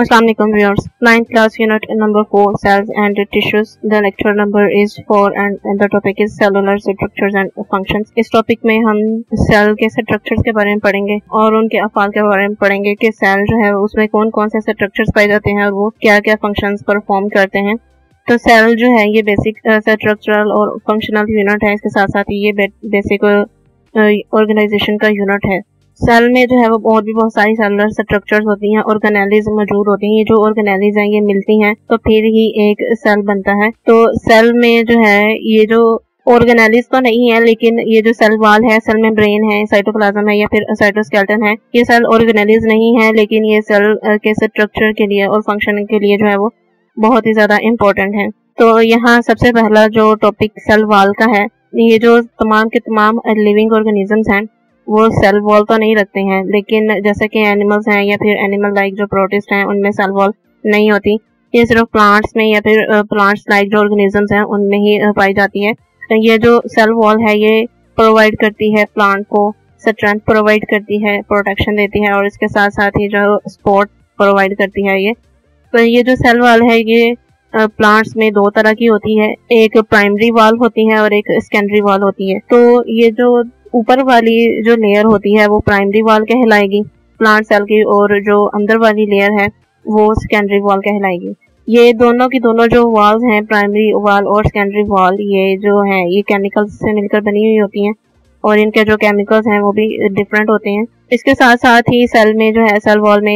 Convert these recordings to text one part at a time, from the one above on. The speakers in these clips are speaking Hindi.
Assalamualaikum viewers. 9th class unit number 4 cells and tissues. The lecture number is 4 and the topic is cellular structures and functions. इस टॉपिक में हम सेल के स्ट्रक्चर्स के बारे में पढ़ेंगे और उनके अफाल के बारे में पढ़ेंगे कि सेल जो है उसमें कौन कौन से स्ट्रक्चर्स पाए जाते हैं और वो क्या क्या फंक्शंस परफॉर्म करते हैं। तो सेल जो है ये बेसिक स्ट्रक्चरल और फंक्शनल यूनिट है, इसके साथ साथ ये बेसिक ऑर्गेनाइजेशन का यूनिट है। सेल में जो है वो और भी बहुत सारी सेलुलर स्ट्रक्चर्स होती हैं, ऑर्गेनेलिज मौजूद होती हैं। ये जो ऑर्गेनेलिज हैं ये मिलती हैं तो फिर ही एक सेल बनता है। तो सेल में जो है ये जो ऑर्गेनेलिज तो नहीं है, लेकिन ये जो सेल वॉल है, सेल मेम्ब्रेन है, साइटोप्लाज्म है या फिर साइटोस्केलेटन है, ये सेल ऑर्गेनेलिज नहीं है, लेकिन ये सेल के स्ट्रक्चर के लिए और फंक्शन के लिए जो है वो बहुत ही ज्यादा इम्पोर्टेंट है। तो यहाँ सबसे पहला जो टॉपिक सेल वॉल का है, ये जो तमाम के तमाम लिविंग ऑर्गेनिजम्स हैं वो सेल वॉल तो नहीं रखते हैं, लेकिन जैसे कि एनिमल्स हैं या फिर एनिमल लाइक जो प्रोटिस्ट हैं उनमें सेल वॉल नहीं होती। ये सिर्फ प्लांट्स में या फिर प्लांट्स लाइक जो ऑर्गेनिजम्स हैं उनमें ही पाई जाती है। तो ये जो सेल वॉल है ये प्रोवाइड करती है प्लांट को स्ट्रेंथ प्रोवाइड करती है, प्रोटेक्शन देती है और इसके साथ साथ ही जो सपोर्ट प्रोवाइड करती है ये। तो ये जो सेल वॉल है ये प्लांट्स में दो तरह की होती है, एक प्राइमरी वॉल होती है और एक सेकेंडरी वॉल होती है। तो ये जो ऊपर वाली जो लेयर होती है वो प्राइमरी वॉल कहलाएगी प्लांट सेल की, और जो अंदर वाली लेयर है वो सेकेंडरी वॉल कहलाएगी। ये दोनों की दोनों जो वॉल्स हैं, प्राइमरी वॉल और सेकेंडरी वॉल, ये जो है ये केमिकल्स से मिलकर बनी हुई होती हैं और इनके जो केमिकल्स हैं वो भी डिफरेंट होते हैं। इसके साथ साथ ही सेल में जो है सेल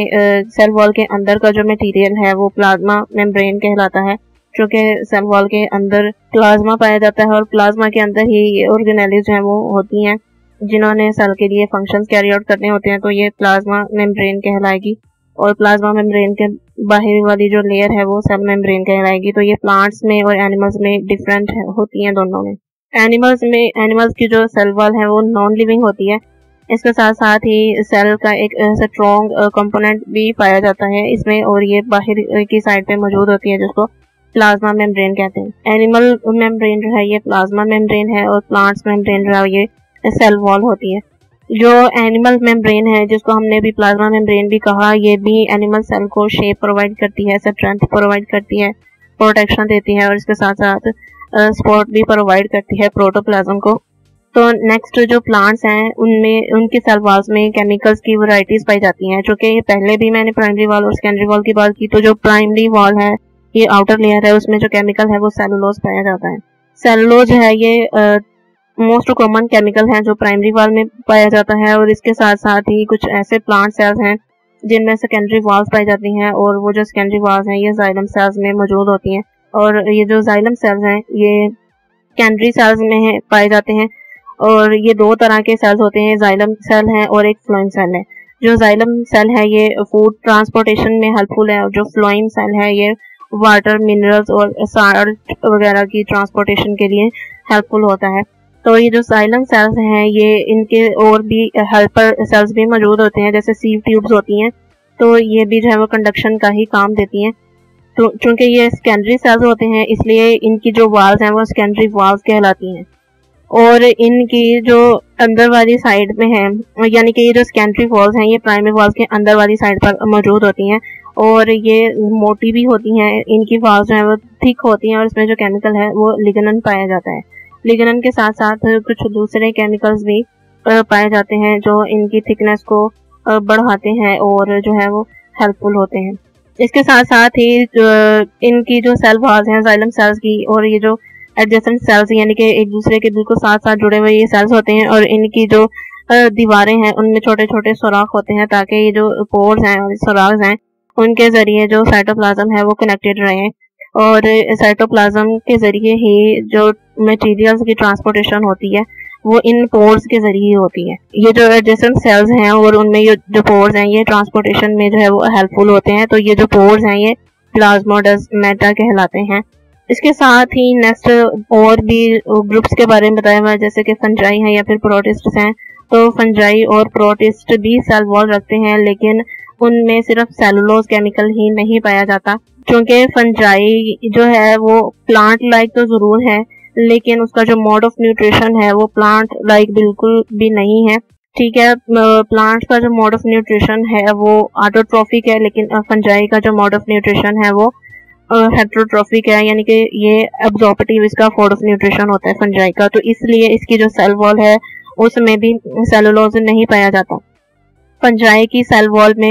वॉल के अंदर का जो मटेरियल है वो प्लाज्मा मेम्ब्रेन कहलाता है, जो कि सेल वॉल के अंदर प्लाज्मा पाया जाता है और प्लाज्मा के अंदर ही ऑर्गेनेलिज हैं वो होती हैं जिन्होंने सेल के लिए फंक्शंस कैरी आउट करने होते हैं। तो ये प्लाज्मा मेम्ब्रेन कहलाएगी और प्लाज्मा मेम्ब्रेन के बाहरी वाली जो लेयर है वो सेल मेम्ब्रेन कहलाएगी। तो ये प्लांट्स में और एनिमल्स में डिफरेंट होती हैं दोनों में। एनिमल्स की जो सेल वॉल है वो नॉन लिविंग होती है। इसके साथ साथ ही सेल का एक स्ट्रॉन्ग कंपोनेंट भी पाया जाता है इसमें, और ये बाहर की साइड पे मौजूद होती है जिसको प्लाज्मा मेम्ब्रेन कहते हैं। एनिमल मेम्ब्रेन जो है ये प्लाज्मा मेम्ब्रेन है और प्लांट्स मेम्ब्रेन जो है ये सेल वॉल होती है। जो एनिमल मेम्ब्रेन है जिसको हमने भी प्लाज्मा मेम्ब्रेन भी कहा, ये भी एनिमल सेल को शेप प्रोवाइड करती है, स्ट्रेंथ प्रोवाइड करती है, प्रोटेक्शन देती है और इसके साथ साथ सपोर्ट भी प्रोवाइड करती है प्रोटोप्लाज्म को। तो नेक्स्ट जो प्लांट्स हैं उनमें उनकी सेल वॉल्स में केमिकल्स की वैरायटीज पाई जाती हैं, जो कि पहले भी मैंने प्राइमरी वॉल और सेकेंडरी वॉल की बात की। तो जो प्राइमरी वॉल है ये आउटर लेयर है, उसमें जो केमिकल है वो सेलुलोज पाया जाता है। सेलुलोज है ये मोस्ट कॉमन केमिकल है जो प्राइमरी वॉल में पाया जाता है, और इसके साथ साथ ही कुछ ऐसे प्लांट सेल्स हैं जिनमें सेकेंडरी वॉल्स पाई जाती हैं, और वो जो सेकेंडरी वॉल्स हैं ये जाइलम सेल्स में मौजूद होती हैं। और ये जो जाइलम सेल्स हैं ये सेकेंडरी सेल्स में पाए जाते हैं, और ये दो तरह के सेल्स होते हैं, जाइलम सेल है और एक फ्लोएम सेल है। जो जाइलम सेल है ये फूड ट्रांसपोर्टेशन में हेल्पफुल है, और जो फ्लोएम सेल है ये वाटर, मिनरल्स और साल्ट वगैरह की ट्रांसपोर्टेशन के लिए हेल्पफुल होता है। तो ये जो जाइलम सेल्स हैं ये इनके और भी हेल्पर सेल्स भी मौजूद होते हैं, जैसे सीव ट्यूब्स होती हैं, तो ये भी जो है वो कंडक्शन का ही काम देती हैं। तो चूंकि ये सेकेंडरी सेल्स होते हैं इसलिए इनकी जो वॉल्स हैं वो सेकेंडरी वॉल्स कहलाती हैं, और इनकी जो अंदर वाली साइड में है, यानी कि ये जो सेकेंडरी वॉल्स हैं ये प्राइमरी वॉल्स के अंदर वाली साइड पर मौजूद होती हैं, और ये मोटी भी होती हैं। इनकी वॉल्स जो है वो थिक होती हैं और इसमें जो केमिकल है वो लिग्नन पाया जाता है। लिग्नन के साथ साथ कुछ दूसरे केमिकल्स भी पाए जाते हैं जो इनकी थिकनेस को बढ़ाते हैं और जो है वो हेल्पफुल होते हैं। इसके साथ साथ ही इनकी जो सेल वॉल्स हैं जाइलम सेल्स की, और ये जो एडजेसेंट सेल्स यानी कि एक दूसरे के बिल्कुल साथ साथ जुड़े हुए ये सेल्स होते हैं, और इनकी जो दीवारें हैं उनमें छोटे छोटे सुराख होते हैं ताकि ये जो पोर्स हैं और सुराख हैं उनके जरिए जो साइटोप्लाज्म है वो कनेक्टेड रहे, और साइटोप्लाज्म के जरिए ही जो मटेरियल्स की ट्रांसपोर्टेशन होती है वो इन पोर्स के जरिए होती है। ये जो एडजेसेंट सेल्स हैं और उनमें ये जो पोर्स हैं ये ट्रांसपोर्टेशन में जो है वो हेल्पफुल होते हैं। तो ये जो पोर्स हैं ये प्लाज्मोडेस्माटा कहलाते हैं। इसके साथ ही नेक्स्ट और भी ग्रुप्स के बारे में बताया हुआ है, जैसे कि फंजाई है या फिर प्रोटिस्ट हैं। तो फंजाई और प्रोटिस्ट भी सेल वॉल रखते हैं, लेकिन उनमें सिर्फ सेलुलोज केमिकल ही नहीं पाया जाता, क्योंकि फंजाई जो है वो प्लांट लाइक तो जरूर है लेकिन उसका जो मोड ऑफ न्यूट्रिशन है वो प्लांट लाइक बिल्कुल भी नहीं है। ठीक है। प्लांट्स का जो मोड ऑफ न्यूट्रिशन है वो ऑटोट्रॉफिक है, लेकिन फंजाई का जो मोड ऑफ न्यूट्रिशन है वो हेट्रोट्रॉफिक है, यानी कि ये एब्जॉर्प्टिव इसका मोड ऑफ न्यूट्रिशन होता है फंजाई का। तो इसलिए इसकी जो सेल वॉल है उसमें भी सेलुलोज नहीं पाया जाता। फंजाई की सेल वॉल में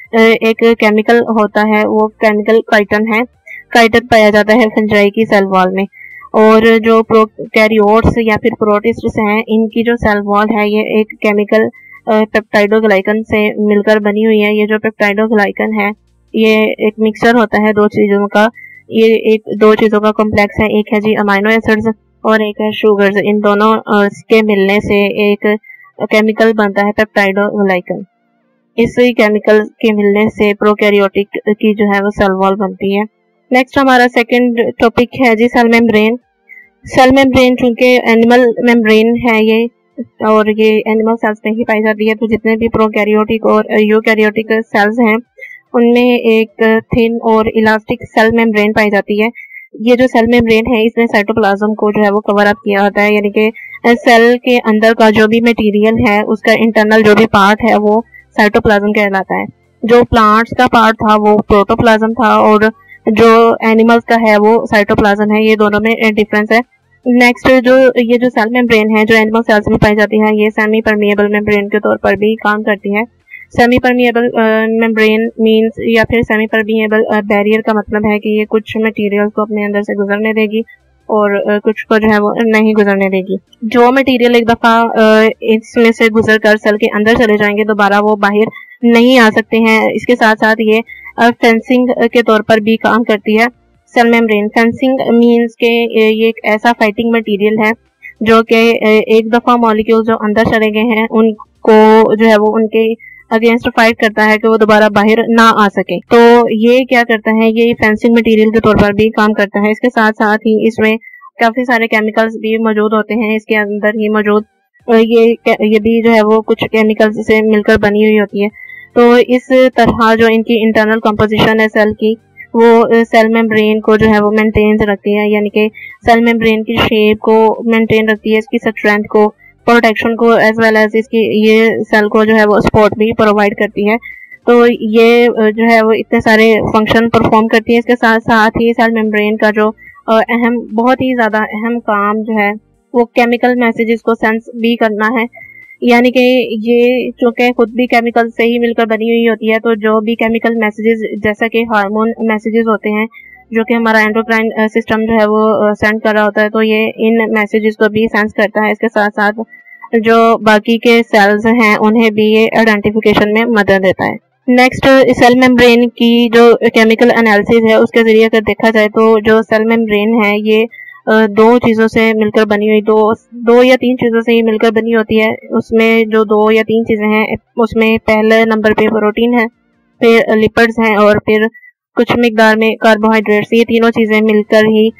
एक केमिकल होता है, वो केमिकल काइटन है, काइटन पाया जाता है फंजाई की सेल वॉल में। और जो प्रोकैरियोट्स या फिर प्रोटिस्ट्स हैं, इनकी जो सेल वॉल है ये एक केमिकल पेप्टाइडोग्लाइकन से मिलकर बनी हुई है। ये जो पेप्टाइडोग्लाइकन है ये एक मिक्सचर होता है दो चीजों का, ये एक दो चीजों का कॉम्प्लेक्स है, एक है जी अमाइनो एसिड्स और एक है शुगर्स। इन दोनों के मिलने से एक केमिकल बनता है पेप्टाइडोग्लाइकन। इस केमिकल के मिलने से प्रोकैरियोटिक की जो है वो सेल वॉल बनती है। नेक्स्ट हमारा सेकंड टॉपिक है जी सेल मेम्ब्रेन। सेल मेम्ब्रेन चूंकि एनिमल मेम्ब्रेन है ये, और ये एनिमल सेल्स में ही पाई जाती है, तो जितने भी प्रोकैरियोटिक और यूकैरियोटिक सेल्स हैं उनमें एक थिन और इलास्टिक सेल मेम्ब्रेन पाई जाती है। ये जो सेल मेम्ब्रेन है इसमें साइटोप्लाज्म को जो है वो कवर अप किया होता है, यानी कि सेल के अंदर का जो भी मटेरियल है उसका इंटरनल जो भी पार्ट है वो साइटोप्लाज्म कहलाता है। जो प्लांट्स का पार्ट था वो प्रोटोप्लाज्म था और जो एनिमल्स का है वो साइटोप्लाज्म है। ये दोनों में डिफरेंस है। नेक्स्ट जो ये जो सेल मेम्ब्रेन है जो एनिमल सेल्स में पाई जाती है ये सेमी परमिएबल मेम्ब्रेन के तौर पर भी काम करती है। सेमी परमिएबल मेम्ब्रेन मींस या फिर सेमी परमिएबल बैरियर का मतलब है कि ये कुछ मटेरियल को अपने अंदर से गुजरने देगी और कुछ को जो है वो नहीं गुजरने देगी। जो मटेरियल एक दफा इसमें से गुजर कर सेल के अंदर चले जाएंगे दोबारा वो बाहर नहीं आ सकते हैं। इसके साथ साथ ये फेंसिंग के तौर पर भी काम करती है सेल मेम्ब्रेन। फेंसिंग मींस के ये एक ऐसा फाइटिंग मटेरियल है जो कि एक दफा मॉलिक्यूल जो अंदर चले गए हैं उनको जो है वो उनके अगेंस्ट फाइट करता है कि वो दोबारा बाहर ना आ सके। तो ये क्या करता है, ये फेंसिंग मटेरियल के तौर पर भी काम करता है। इसके साथ साथ ही इसमें काफी सारे केमिकल्स भी मौजूद होते हैं इसके अंदर ही मौजूद। ये भी जो है वो कुछ केमिकल्स से मिलकर बनी हुई होती है। तो इस तरह जो इनकी इंटरनल कंपोजिशन है सेल की वो सेल मेम्ब्रेन को जो है वो मेंटेन रखती है, यानी कि सेल मेम्ब्रेन की शेप को मेंटेन रखती है, इसकी स्ट्रेंथ को, प्रोटेक्शन को, एज वेल एज इसकी ये सेल को जो है वो सपोर्ट भी प्रोवाइड करती है। तो ये जो है वो इतने सारे फंक्शन परफॉर्म करती है। इसके साथ साथ ही सेल मेम्ब्रेन का जो बहुत ही ज्यादा अहम काम जो है वो केमिकल मैसेजेस को सेंस भी करना है, यानी कि ये चूंकि खुद भी केमिकल से ही मिलकर बनी हुई होती है, तो जो भी केमिकल मैसेजेस जैसा कि हार्मोन मैसेजेस होते हैं जो कि हमारा एंडोक्राइन सिस्टम जो है वो सेंड कर रहा होता है, तो ये इन मैसेजेस को भी सेंस करता है। इसके साथ साथ जो बाकी के सेल्स हैं उन्हें भी ये आइडेंटिफिकेशन में मदद देता है। नेक्स्ट सेल मेम्ब्रेन की जो केमिकल एनालिसिस है उसके जरिए अगर देखा जाए तो जो सेल मेम्ब्रेन है ये दो चीजों से मिलकर बनी हुई, दो या तीन चीजों से ही मिलकर बनी होती है। उसमें जो दो या तीन चीजें हैं उसमें पहले नंबर पे प्रोटीन है, फिर लिपिड्स हैं और फिर कुछ मिकदार में कार्बोहाइड्रेट्स। ये तीनों चीजें मिलकर ही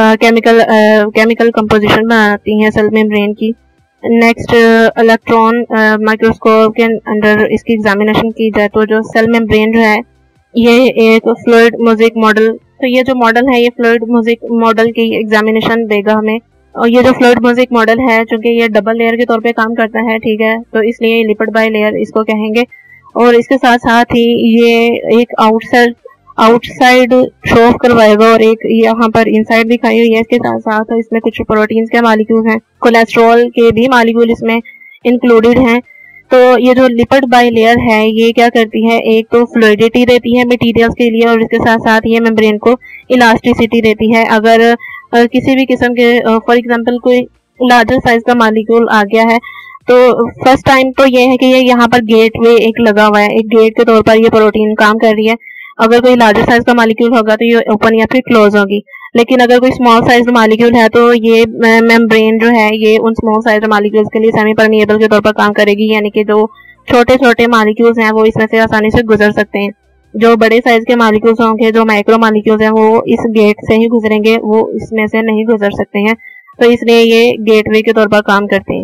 केमिकल कंपोजिशन बनाती हैं सेल मेम्ब्रेन की। नेक्स्ट इलेक्ट्रॉन माइक्रोस्कोप के अंदर इसकी एग्जामिनेशन की जाए तो जो सेल मेम्ब्रेन जो है ये एक फ्लूइड मोज़ेक मॉडल, तो ये जो मॉडल है ये फ्लूइड मोज़ेक मॉडल की एग्जामिनेशन देगा हमें। और ये जो फ्लूइड मोज़ेक मॉडल है चूंकि ये डबल लेयर के तौर पे काम करता है, ठीक है, तो इसलिए लिपिड बाय लेयर इसको कहेंगे। और इसके साथ साथ ही ये एक आउटसाइड शो ऑफ करवाएगा और एक यहाँ पर इनसाइड दिखाई हुई है। इसके साथ साथ इसमें कुछ प्रोटीन्स के मॉलिक्यूल हैं, कोलेस्ट्रॉल के भी मॉलिक्यूल इसमें इंक्लूडेड हैं। तो ये जो लिपिड बाय लेयर है ये क्या करती है, एक तो फ्लूइडिटी देती है मटेरियल्स के लिए और इसके साथ साथ ये मेम्ब्रेन को इलास्टिसिटी देती है। अगर किसी भी किस्म के फॉर एग्जांपल कोई लार्जर साइज का मॉलिक्यूल आ गया है तो फर्स्ट टाइम तो ये है कि ये यहाँ पर गेटवे एक लगा हुआ है, एक गेट के तौर पर ये प्रोटीन काम कर रही है। अगर कोई लार्जर साइज का मॉलिक्यूल होगा तो ये ओपन या फिर क्लोज होगी, लेकिन अगर कोई स्मॉल साइज मॉलिक्यूल है तो ये मेम्ब्रेन जो है ये उन स्मॉल साइज मॉलिक्यूल्स के लिए सेमी परमिएबल के तौर पर काम करेगी, यानी कि जो छोटे छोटे मॉलिक्यूल्स हैं वो इसमें से आसानी से गुजर सकते हैं। जो बड़े साइज के मॉलिक्यूल्स होंगे, जो माइक्रो मॉलिक्यूल्स हैं, वो इस गेट से ही गुजरेंगे, वो इसमें से नहीं गुजर सकते हैं, तो इसलिए ये गेटवे के तौर पर काम करते हैं।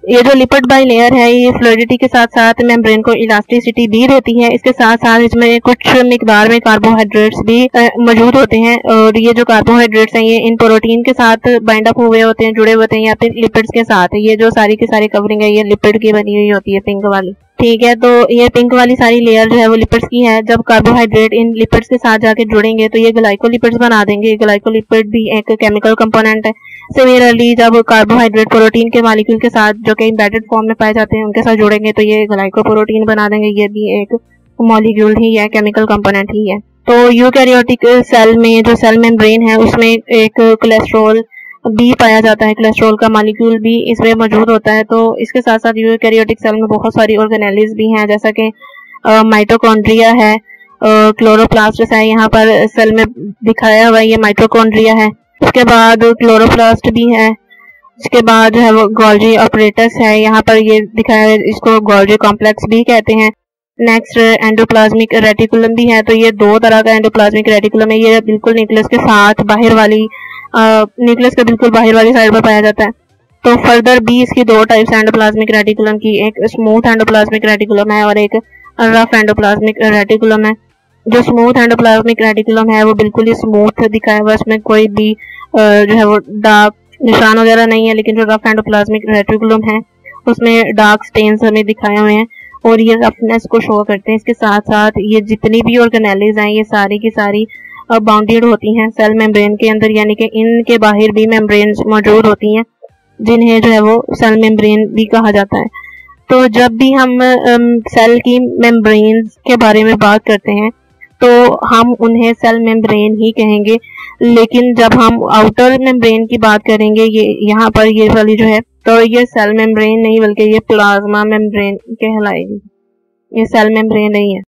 ये जो लिपिड बाई लेयर है ये फ्लूइडिटी के साथ साथ मेम्ब्रेन को इलास्टिसिटी भी देती है। इसके साथ साथ इसमें कुछ मिकदार में कार्बोहाइड्रेट्स भी मौजूद होते हैं और ये जो कार्बोहाइड्रेट्स हैं ये इन प्रोटीन के साथ बाइंड अप हुए होते हैं, जुड़े होते हैं या फिर लिपिड्स के साथ। ये जो सारी की सारी कवरिंग है ये लिपिड की बनी हुई होती है, पिंक वाली। ठीक है, तो ये पिंक वाली सारी लेयर जो है वो लिपिड्स की है। जब कार्बोहाइड्रेट इन लिपिड्स के साथ जाके जुड़ेंगे तो ये ग्लाइकोलिपिड्स बना देंगे। ग्लाइकोलिपिड भी एक केमिकल कंपोनेंट है। सिमिलरली जब कार्बोहाइड्रेट प्रोटीन के मॉलिक्यूल के साथ जो कि एम्बेडेड फॉर्म में पाए जाते हैं उनके साथ जुड़ेंगे तो ये ग्लाइकोप्रोटीन बना देंगे। ये भी एक मॉलिक्यूल ही है, केमिकल कंपोनेंट ही है। तो यूकैरियोटिक सेल में जो सेल मेम्ब्रेन है उसमें एक कोलेस्ट्रॉल भी पाया जाता है, कोलेस्ट्रॉल का मॉलिक्यूल भी इसमें मौजूद होता है। तो इसके साथ साथ यूकैरियोटिक सेल में बहुत सारी ऑर्गेनेल्स भी हैं, जैसा कि माइटोकॉन्ड्रिया है, क्लोरोप्लास्ट है, यहाँ पर सेल में दिखाया हुआ ये माइटोकॉन्ड्रिया है। उसके बाद क्लोरोप्लास्ट भी है। इसके बाद जो है वो गोल्जी ऑपरेटस है, यहाँ पर ये दिखाया है, इसको गोल्जी कॉम्प्लेक्स भी कहते हैं। नेक्स्ट एंडोप्लाज्मिक रेटिकुलम भी है। तो ये दो तरह का एंडोप्लाज्मिक रेटिकुलम है, ये बिल्कुल न्यूक्लियस के साथ बाहर वाली न्यूक्लियस के बिल्कुल बाहर वाली साइड पर पाया जाता है। तो फर्दर भी इसकी दो टाइप्स एंडोप्लाज्मिक रेटिकुलम की, एक स्मूथ एंडोप्लाज्मिक रेटिकुलम है और एक रफ एंडोप्लाज्मिक रेटिकुलम है। जो स्मूथ एंडोप्लाज्मिक रेटिकुलम है वो बिल्कुल ही स्मूथ दिखाया हुआ, इसमें कोई भी जो है वो डार्क निशान वगैरह नहीं है। लेकिन जो रफ एंडोप्लाज्मिक रेटिकुलम है उसमें डार्क स्टेन्स हमें दिखाए हुए हैं और ये रफनेस को शो करते हैं। इसके साथ साथ ये जितनी भी ऑर्गेनेल्स हैं ये सारी की सारी बाउंडेड होती हैं सेल मेम्ब्रेन के अंदर, यानी कि इनके बाहर भी मेम्ब्रेन मौजूद होती हैं जिन्हें जो है वो सेल मेम्ब्रेन भी कहा जाता है। तो जब भी हम सेल की मेम्ब्रेन के बारे में बात करते हैं तो हम उन्हें सेल मेम्ब्रेन ही कहेंगे। लेकिन जब हम आउटर मेम्ब्रेन की बात करेंगे, ये यहाँ पर ये वाली जो है, तो ये सेल मेम्ब्रेन नहीं बल्कि ये प्लाज्मा मेम्ब्रेन कहलाएगी, ये सेल मेम्ब्रेन नहीं है।